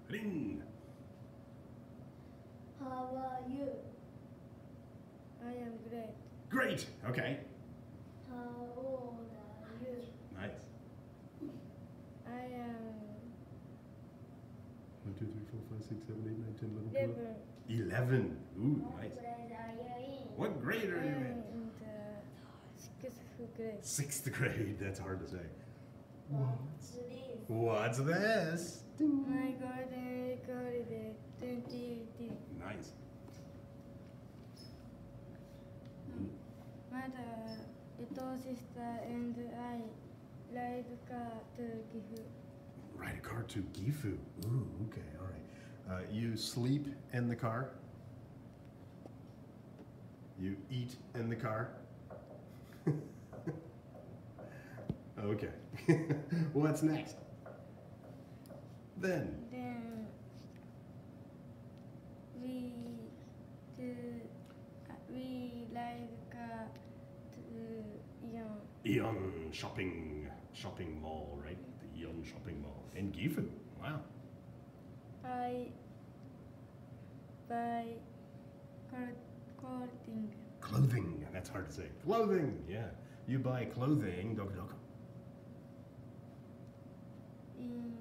Ring. How are you? I am great. Great. Okay. How old are you? Nice. I am 1, 2, 3, 4, 5, 6, 7, 8, 9, 10, 11, 11. 11. Ooh, What nice. grade are you in? What grade I are you am in? in the 6th grade. 6th grade. That's hard to say. What's this? What's this? My golden record is 2018. Nice. Mother, little sister, and I ride car to Gifu. Ride a car to Gifu. Ooh, okay, all right. You sleep in the car? You eat in the car? Okay. What's next? Then. Then we ride car to Ion. Eon shopping mall, right? The Eon shopping mall in Gifu. Wow. I buy clothing. Clothing. That's hard to say. Clothing. Yeah. You buy clothing. Doku doku. In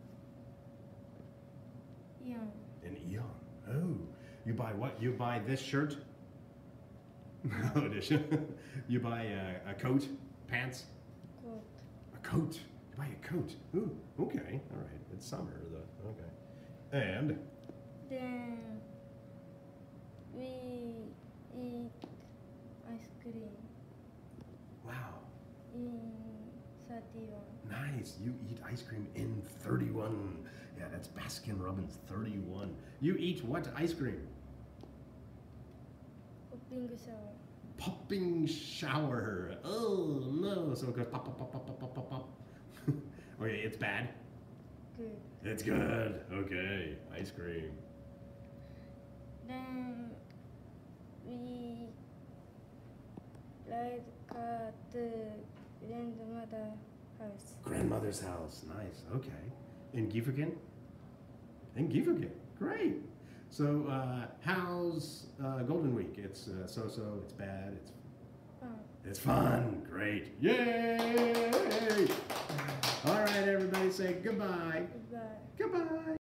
Ion. In Eon. Oh. You buy what? You buy this shirt? No, it isn't. You buy a coat, pants, Coat. a coat. You buy a coat. Ooh, okay, all right. It's summer, though. Okay. And Then we eat ice cream wow, in 31. nice. You eat ice cream in 31. Yeah, that's Baskin Robbins 31. You eat what ice cream? Popping shower. Popping shower. Oh no! So it goes pop, pop, pop, pop, pop, pop, pop, pop. Okay, it's bad. Good. It's good. Okay, ice cream. Then we ride car to grandmother house. Grandmother's house. Nice. Okay. In Gifugin? In Gifugin. Great. So, how's Golden Week? It's so-so, it's bad, it's Fun. it's fun. Great. Yay! All right, everybody say goodbye. Goodbye. Goodbye.